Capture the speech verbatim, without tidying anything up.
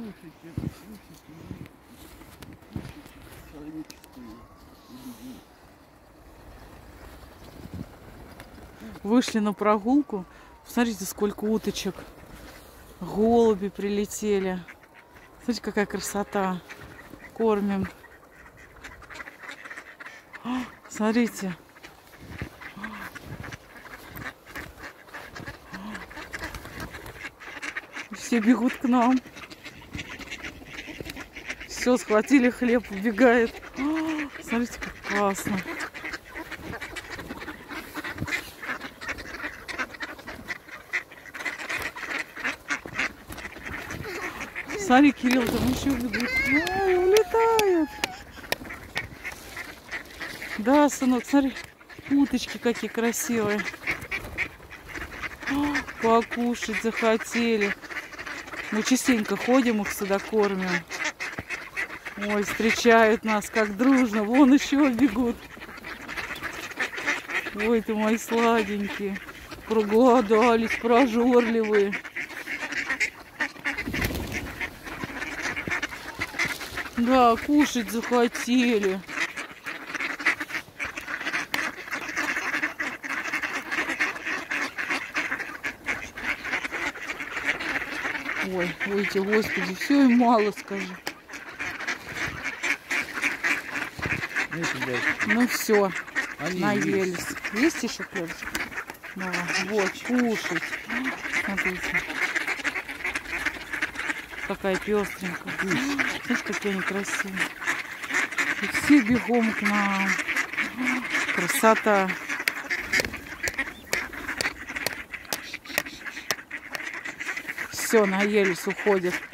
Слушайте, слушайте, слушайте человеческую любовь. Вышли на прогулку. Смотрите, сколько уточек. Голуби прилетели. Смотрите, какая красота. Кормим. О, смотрите. Все бегут к нам. Все, схватили хлеб, убегает. О, смотрите, как классно. Смотри, Кирилл, там еще бегут. Ой, улетают. Да, сынок, смотри, уточки какие красивые. О, покушать захотели. Мы частенько ходим, их сюда кормим. Ой, встречают нас как дружно. Вон еще бегут. Ой, ты мои сладенькие. Проголодались, прожорливые. Да, кушать захотели. Ой, ой, эти, господи, все им мало, скажи. Ну все, наелись. Есть. Есть еще хлебушек? Давай, вот, кушать. Смотрите. Какая пестренькая. Смотрите, какие они красивые. И все бегом к нам. Красота. Все, наелись, уходят.